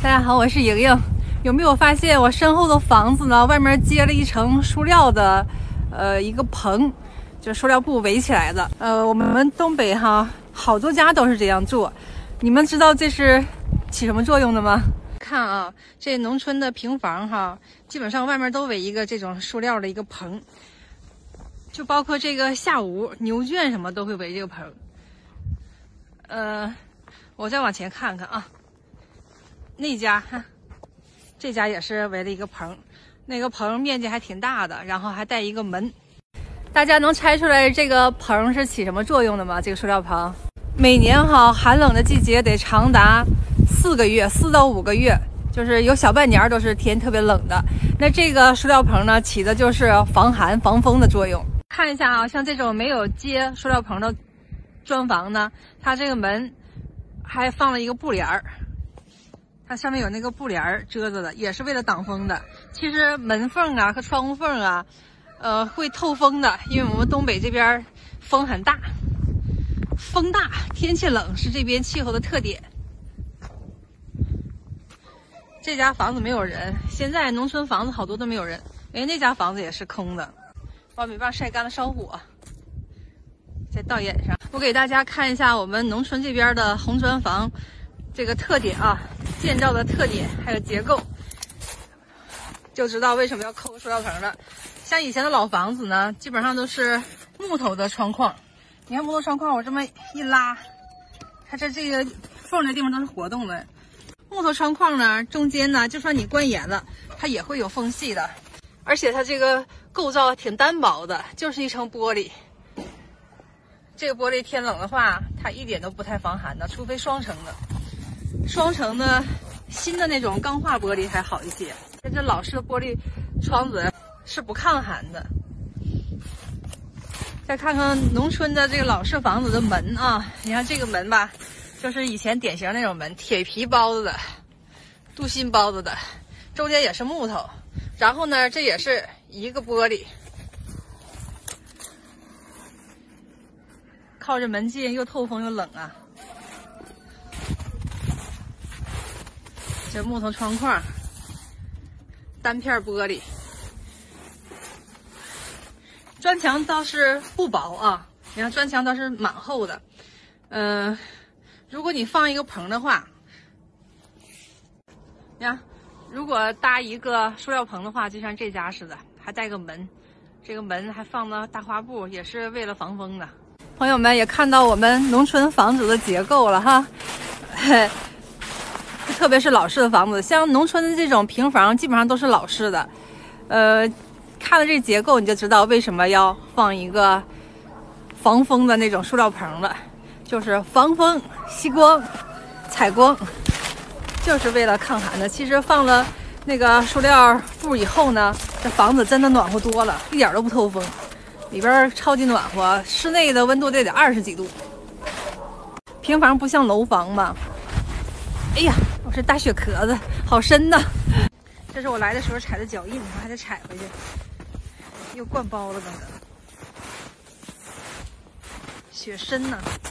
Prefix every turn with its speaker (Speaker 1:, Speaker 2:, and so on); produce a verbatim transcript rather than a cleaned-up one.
Speaker 1: 大家好，我是莹莹。有没有发现我身后的房子呢？外面接了一层塑料的，呃，一个棚，就塑料布围起来的。呃，我们东北哈，好多家都是这样做。你们知道这是起什么作用的吗？看啊，这农村的平房哈，基本上外面都围一个这种塑料的一个棚，就包括这个下屋牛圈什么都会围这个棚。呃，我再往前看看啊。那家哈，这家也是围了一个棚，那个棚面积还挺大的，然后还带一个门。大家能猜出来这个棚是起什么作用的吗？这个塑料棚，每年哈寒冷的季节得长达四个月，四到五个月，就是有小半年都是天特别冷的。那这个塑料棚呢，起的就是防寒防风的作用。看一下啊，像这种没有接塑料棚的砖房呢，它这个门还放了一个布帘儿。它上面有那个布帘遮着的，也是为了挡风的。其实门缝啊和窗户缝啊，呃，会透风的，因为我们东北这边风很大，风大，天气冷是这边气候的特点。这家房子没有人，现在农村房子好多都没有人。哎，那家房子也是空的，把米棒晒干了烧火，在道眼上。我给大家看一下我们农村这边的红砖房。这个特点啊，建造的特点还有结构，就知道为什么要抠塑料棚了。像以前的老房子呢，基本上都是木头的窗框。你看木头窗框，我这么一拉，它这这个缝的地方都是活动的。木头窗框呢，中间呢，就算你关严了，它也会有缝隙的。而且它这个构造挺单薄的，就是一层玻璃。这个玻璃天冷的话，它一点都不太防寒的，除非双层的。双层的新的那种钢化玻璃还好一些，这老式的玻璃窗子是不抗寒的。再看看农村的这个老式房子的门啊，你看这个门吧，就是以前典型那种门，铁皮包子的，镀锌包子的，中间也是木头，然后呢，这也是一个玻璃，靠着门近，又透风又冷啊。这木头窗框，单片玻璃，砖墙倒是不薄啊，你看砖墙倒是蛮厚的。嗯、呃，如果你放一个棚的话，你看，如果搭一个塑料棚的话，就像这家似的，还带个门，这个门还放了大花布，也是为了防风的。朋友们也看到我们农村房子的结构了哈。特别是老式的房子，像农村的这种平房，基本上都是老式的。呃，看了这结构，你就知道为什么要放一个防风的那种塑料棚了，就是防风、吸光、采光，就是为了抗寒的。其实放了那个塑料布以后呢，这房子真的暖和多了，一点都不透风，里边超级暖和，室内的温度得得二十几度。平房不像楼房嘛。哎呀，我这大雪壳子好深呐！这是我来的时候踩的脚印，我还得踩回去，又灌包了，刚才雪深呐。